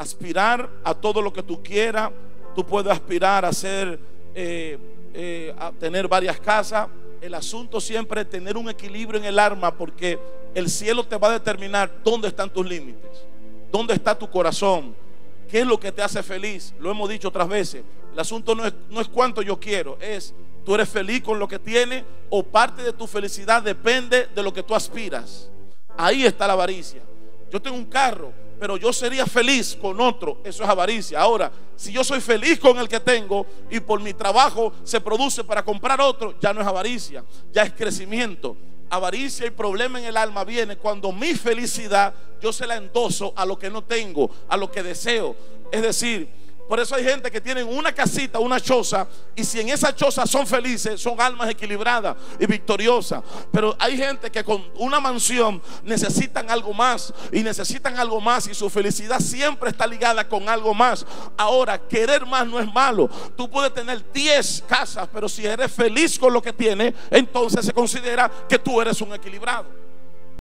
aspirar a todo lo que tú quieras. Tú puedes aspirar a ser, a tener varias casas. El asunto siempre es tener un equilibrio en el alma, porque el cielo te va a determinar dónde están tus límites, dónde está tu corazón, qué es lo que te hace feliz. Lo hemos dicho otras veces. El asunto no es cuánto yo quiero, es tú eres feliz con lo que tienes, o parte de tu felicidad depende de lo que tú aspiras. Ahí está la avaricia. Yo tengo un carro, pero yo sería feliz con otro. Eso es avaricia. Ahora, si yo soy feliz con el que tengo y por mi trabajo se produce para comprar otro, ya no es avaricia, ya es crecimiento. Avaricia y problema en el alma viene cuando mi felicidad yo se la endoso a lo que no tengo, a lo que deseo. Es decir, por eso hay gente que tienen una casita, una choza, y si en esa choza son felices, son almas equilibradas y victoriosas. Pero hay gente que con una mansión necesitan algo más, y necesitan algo más, y su felicidad siempre está ligada con algo más. Ahora, querer más no es malo. Tú puedes tener 10 casas, pero si eres feliz con lo que tienes, entonces se considera que tú eres un equilibrado.